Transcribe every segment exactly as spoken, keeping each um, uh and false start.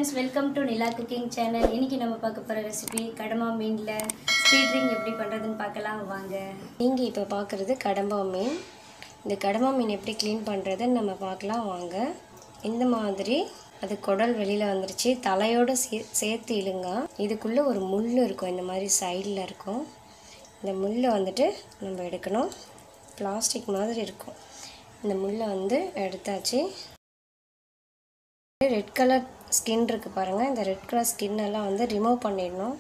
friends, welcome to Nila Cooking Channel. இன்னைக்கு நம்ம பார்க்க போற ரெசிபி கடம்பா மீன்ல ஸ்பீட் ரிங் எப்படி பண்றதுன்னு பார்க்கலாம் வாங்க. நீங்க இப்ப பார்க்கிறது கடம்பா மீன். இந்த கடம்பா மீன் எப்படி க்ளீன் பண்றதுன்னு நம்ம பார்க்கலாம் வாங்க. இந்த மாதிரி அது குடல் வெளியில வந்துருச்சு. தலையோட சேர்த்து இழுங்க. இதுக்குள்ள ஒரு முள் இருக்கும். இந்த மாதிரி சைடுல இருக்கும். இந்த முள்ளை வந்துட்டு நம்ம எடுக்கணும். பிளாஸ்டிக் மாதிரி இருக்கும். இந்த முள்ளை வந்து எடுத்தாச்சு. ரெட் கலர் ஸ்கின் இருக்கு பாருங்க. இந்த ரெட் கலர் ஸ்கின் எல்லாம் வந்து ரிமூவ் பண்ணிடணும்.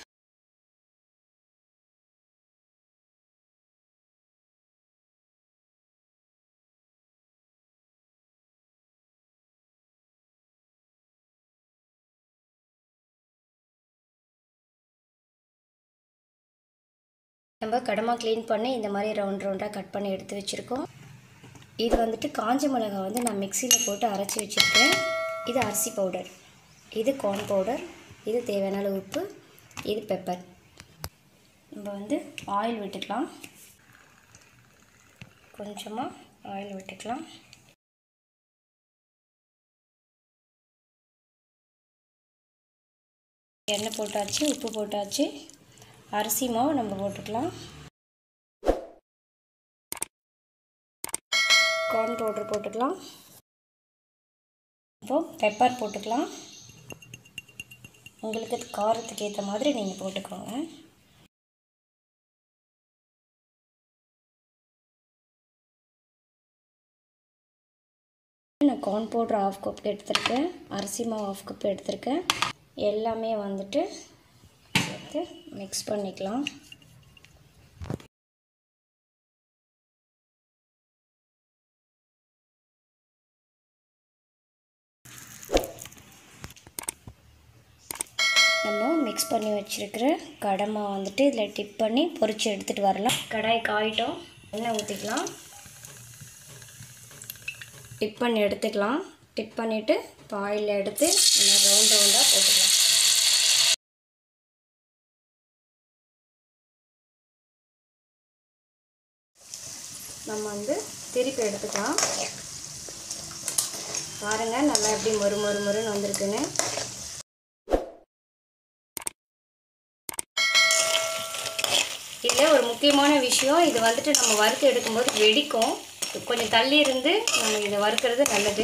நம்ம கடமா க்ளீன் பண்ணி இந்த மாதிரி ரவுண்ட் ரவுண்டாக கட் பண்ணி எடுத்து வச்சுருக்கோம். இது வந்துட்டு காஞ்ச மிளகாய் வந்து நான் மிக்சியில் போட்டு அரைச்சி வச்சுருக்கேன். இது அரிசி பவுடர், இது கார்ன் பவுடர், இது தேவையான அளவு உப்பு, இது பெப்பர். நம்ம வந்து ஆயில் விட்டுக்கலாம். கொஞ்சமாக ஆயில் விட்டுக்கலாம். எண்ணெய் போட்டாச்சு, உப்பு போட்டாச்சு. அரிசி மாவு நம்ம போட்டுக்கலாம். கார்ன் பவுடர் போட்டுக்கலாம். இப்போ பெப்பர் போட்டுக்கலாம். உங்களுக்கு காரத்துக்கு ஏற்ற மாதிரி நீங்கள் போட்டுக்கோங்க. நான் கார்ன் பவுடர் ஆஃப் கப் எடுத்துருக்கேன், அரிசி மாவு ஆஃப் கப் எடுத்துருக்கேன். எல்லாமே வந்துட்டு சேர்த்து மிக்ஸ் பண்ணிக்கலாம். நம்ம மிக்ஸ் பண்ணி வச்சுருக்கிற கடமா வந்துட்டு இதில் டிப் பண்ணி பொரிச்சு எடுத்துகிட்டு வரலாம். கடாய் காயிட்டோம். எண்ணெய் ஊற்றிக்கலாம். டிப் பண்ணி எடுத்துக்கலாம். டிப் பண்ணிவிட்டு இப்போ ஆயில் எடுத்து ரவுண்ட் ரவுண்டாக போட்டுக்கலாம். நம்ம வந்து திருப்பி எடுத்துக்கலாம். பாருங்கள் நல்லா எப்படி மொறு மொறு மொறுன்னு வந்திருக்குன்னு. இதில் ஒரு முக்கியமான விஷயம், இது வந்துட்டு நம்ம வறுத்து எடுக்கும்போது வெடிக்கும். கொஞ்சம் தள்ளி இருந்து நம்ம இதை வறுக்கிறது நல்லது.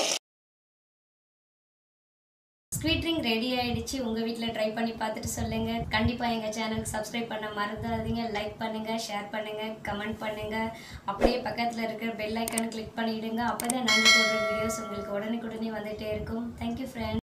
ஸ்வீட் ரிங் ரெடி ஆகிடுச்சு. உங்கள் வீட்டில் ட்ரை பண்ணி பார்த்துட்டு சொல்லுங்கள். கண்டிப்பாக எங்கள் சேனலுக்கு சப்ஸ்கிரைப் பண்ண மறந்துடாதீங்க. லைக் பண்ணுங்கள், ஷேர் பண்ணுங்கள், கமெண்ட் பண்ணுங்கள். அப்படியே பக்கத்தில் இருக்கிற பெல் ஐக்கானை கிளிக் பண்ணிவிடுங்க. அப்போ தான் நாங்கள் போடுற வீடியோஸ் உங்களுக்கு உடனுக்குடனே வந்துகிட்டே இருக்கும். Thank you friends.